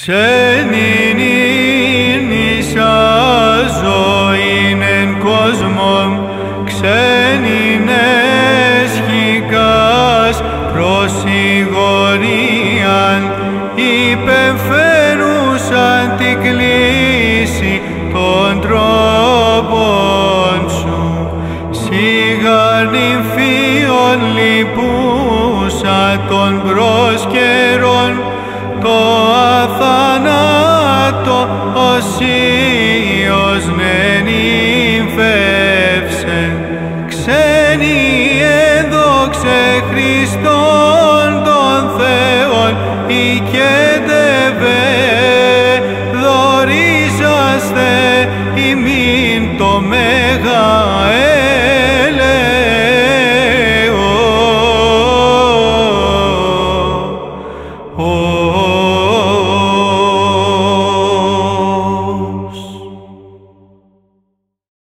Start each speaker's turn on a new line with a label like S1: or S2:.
S1: Ξενινήσα ζωήν εν κόσμον, ξενινές χικάς προσιγωρίαν, υπεμφέρουσαν την κλίση των τρόπων σου. Σιγά νυμφίων λυπούσα των προσκαιρών, το αθανάτο ως